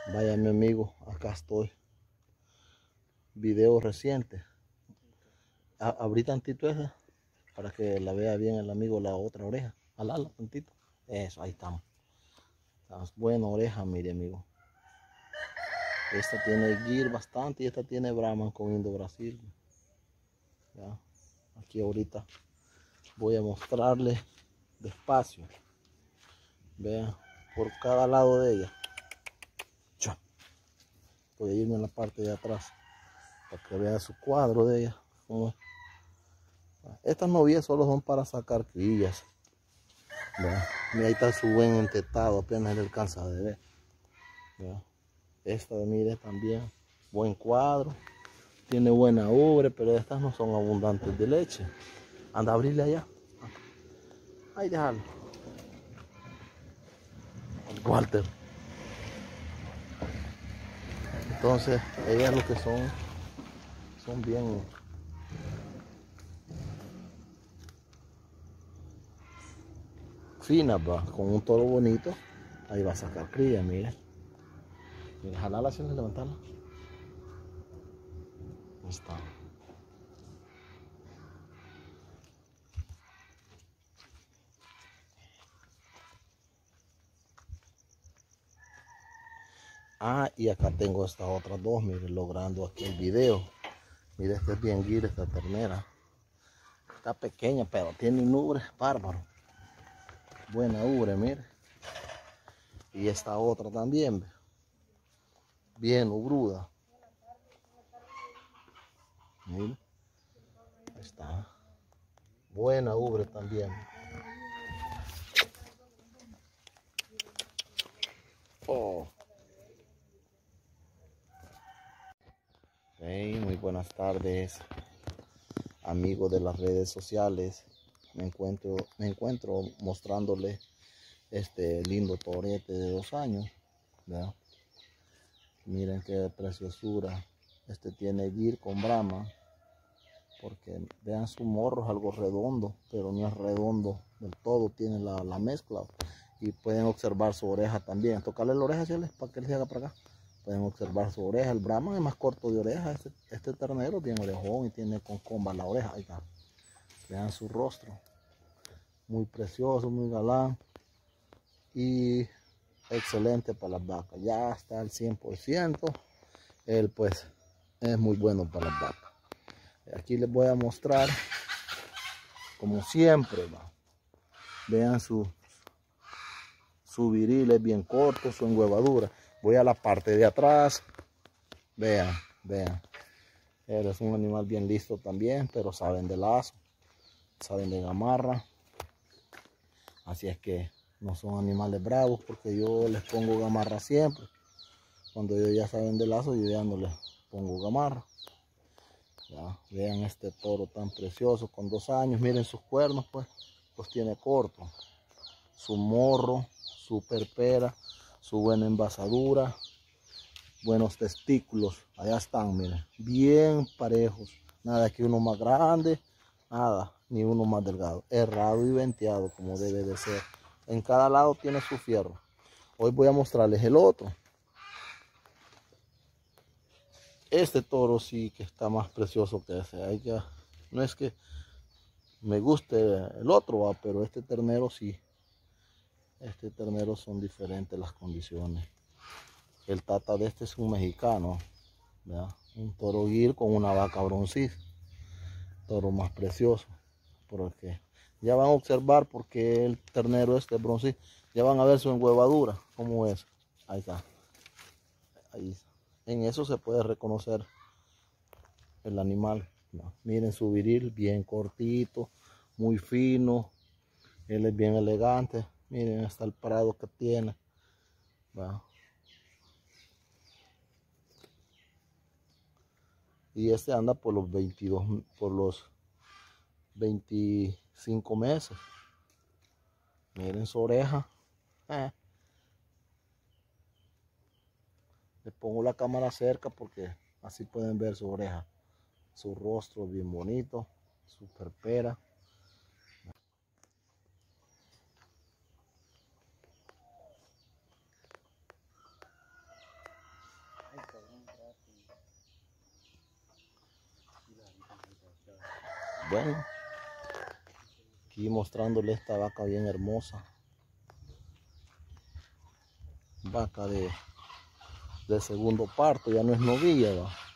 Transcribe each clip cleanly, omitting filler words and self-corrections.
Vaya mi amigo, acá estoy. Video reciente. Abrí tantito esa para que la vea bien el amigo la otra oreja. Alala tantito. Eso, ahí estamos. Estamos buena oreja, mire amigo. Esta tiene Gir bastante y esta tiene Brahman con Indo Brasil. Ya. Aquí ahorita voy a mostrarle despacio. Vean por cada lado de ella. Voy a irme en la parte de atrás para que vean su cuadro de ella. Como estas novias solo son para sacar crillas. Mira, ahí está su buen entetado, apenas le alcanza de ver. ¿Verdad? Esta, mire, también buen cuadro, tiene buena ubre, pero estas no son abundantes de leche. Anda a abrirle allá. Ahí déjalo. Walter. Entonces, ellas lo que son bien finas, va, con un toro bonito. Ahí va a sacar cría, mire. Mira, jalala sin levantarla. Ahí está. Y acá tengo estas otras dos, mire, logrando aquí el video. Mire, este es bien guira, esta ternera. Está pequeña, pero tiene un ubre bárbaro. Buena ubre, mire. Y esta otra también, bien ubruda. Mire. Ahí está. Buena ubre también. Oh. Hey, muy buenas tardes, amigos de las redes sociales. Me encuentro mostrándole este lindo torete de 2 años. ¿Verdad? Miren qué preciosura. Este tiene Gir con Brahma. Porque vean su morro, es algo redondo, pero no es redondo del todo, tiene la mezcla. Y pueden observar su oreja también. Tocarle la oreja, ¿sí? Para que él se haga para acá. Pueden observar su oreja. El Brahman es más corto de oreja. Este ternero es bien orejón y tiene con comba la oreja. Ahí está. Vean su rostro. Muy precioso, muy galán. Y excelente para las vacas. Ya está al 100%. Él pues es muy bueno para las vacas. Aquí les voy a mostrar, como siempre, ¿va? Vean su viril, es bien corto, su enhuevadura. Voy a la parte de atrás. Vean. Él es un animal bien listo también, pero saben de lazo, saben de gamarra. Así es que no son animales bravos, porque yo les pongo gamarra siempre. Cuando ellos ya saben de lazo, yo ya no les pongo gamarra. Ya, vean este toro tan precioso con 2 años. Miren sus cuernos, pues los tiene cortos. Su morro, su perpera, su buena envasadura, buenos testículos. Allá están, miren, bien parejos. Nada que uno más grande, nada, ni uno más delgado. Herrado y venteado como debe de ser. En cada lado tiene su fierro. Hoy voy a mostrarles el otro. Este toro sí que está más precioso que ese. No es que me guste el otro, pero este ternero sí. Este ternero son diferentes las condiciones. El tata de este es un mexicano, ¿verdad? Un toro Gir con una vaca broncis. Toro más precioso. Porque ya van a observar porque el ternero este broncis. Ya van a ver su enhuevadura, cómo es. Ahí está. Ahí. En eso se puede reconocer el animal. ¿No? Miren su viril, bien cortito, muy fino. Él es bien elegante. Miren hasta el parado que tiene. ¿Va? Y este anda por los 25 meses. Miren su oreja. Le pongo la cámara cerca porque así pueden ver su oreja. Su rostro bien bonito, su perpera. Bueno, aquí mostrándole esta vaca bien hermosa. Vaca de segundo parto, ya no es novilla,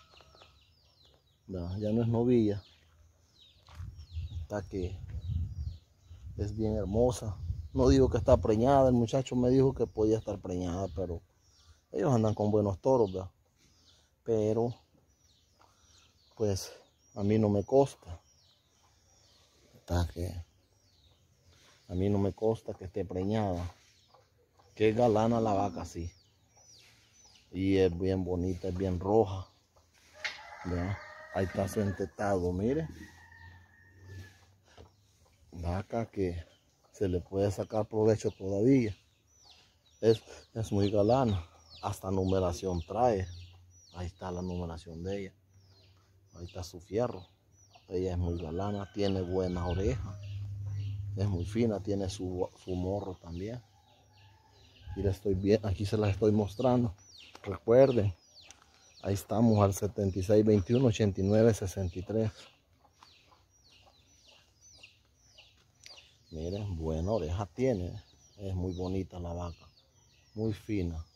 ya no es novilla. Está que es bien hermosa. No digo que está preñada, el muchacho me dijo que podía estar preñada, pero ellos andan con buenos toros, ¿verdad? Pero pues a mí no me consta. Está que a mí no me consta que esté preñada. Qué galana la vaca, sí. Y es bien bonita, es bien roja. ¿Verdad? Ahí está su entetado, mire. Vaca que se le puede sacar provecho todavía. Es muy galana. Hasta numeración trae. Ahí está la numeración de ella. Ahí está su fierro. Ella es muy galana, tiene buenas orejas. Es muy fina, tiene su morro también. Aquí, aquí se las estoy mostrando. Recuerden, ahí estamos al 7621-8963. Miren, buena oreja tiene. Es muy bonita la vaca. Muy fina.